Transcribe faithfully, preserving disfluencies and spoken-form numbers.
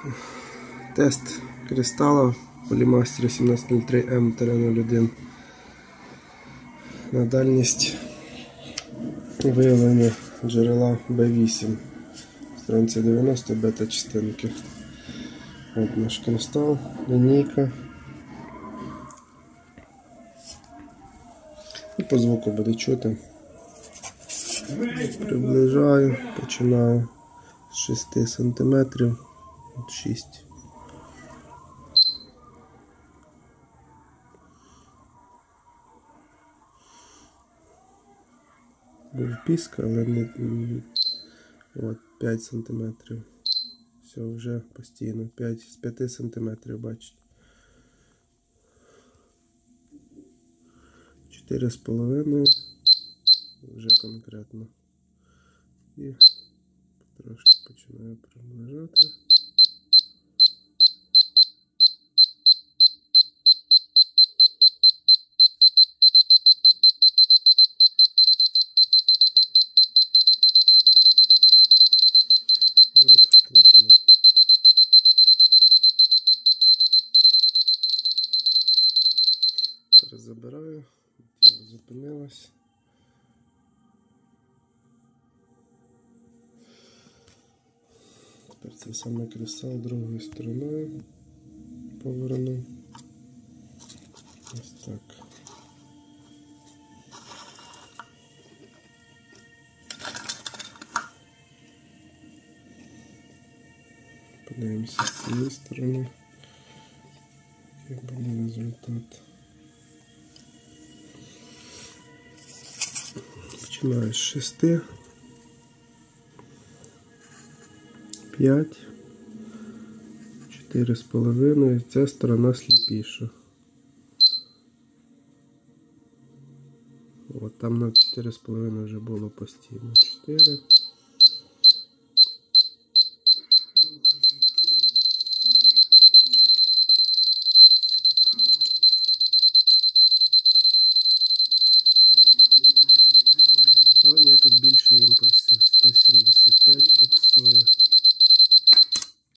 Тест кристала Polymaster сімнадцять нуль три М нуль один на дальність виявлення джерела Б вісім. Стронцій дев'яносто, бета-частинки. От наш кристал, лінійка. І по звуку буде чути. Приближаю, починаю з шести сантиметрів. От шість. Був піск, але не... От, п'ять сантиметрів. Все, вже постійно. п'ять з п'яти сантиметрів, бачите. чотири з половиною. Вже конкретно. І трошки починаю приближати. І от вплотну. Перезабираю. Зупинилась. Тепер це саме кристал другою стороною поверну. Ось так. Подивимося з цієї сторони, як буде результат. Починаю з шести, п'ять, чотири з половиною, ця сторона сліпіша. От там на чотири з половиною вже було постійно. чотири. О, ні, тут більший імпульс.